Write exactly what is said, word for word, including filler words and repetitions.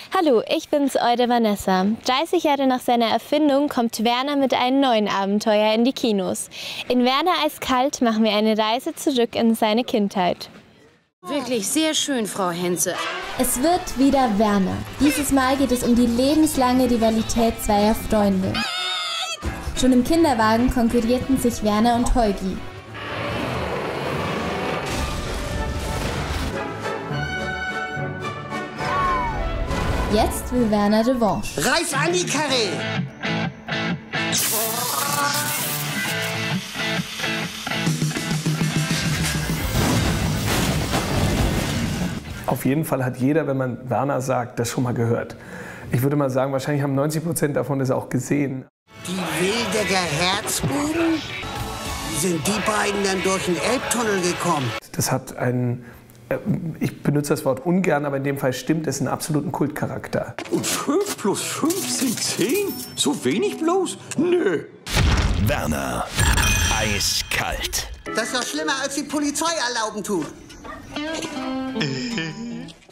Hallo, ich bin's, eure Vanessa. dreißig Jahre nach seiner Erfindung kommt Werner mit einem neuen Abenteuer in die Kinos. In Werner eiskalt machen wir eine Reise zurück in seine Kindheit. Wirklich sehr schön, Frau Henze. Es wird wieder Werner. Dieses Mal geht es um die lebenslange Rivalität zweier Freunde. Schon im Kinderwagen konkurrierten sich Werner und Holgi. Jetzt will Werner Revanche. Reiß an die Karre! Auf jeden Fall hat jeder, wenn man Werner sagt, das schon mal gehört. Ich würde mal sagen, wahrscheinlich haben neunzig Prozent davon das auch gesehen. Die Wildecker Herzbuben? Sind die beiden dann durch den Elbtunnel gekommen? Das hat einen, ich benutze das Wort ungern, aber in dem Fall stimmt es, einen absoluten Kultcharakter. Und fünf plus fünf sind zehn? So wenig bloß? Nö. Werner. Eiskalt. Das ist doch schlimmer, als die Polizei erlauben tut.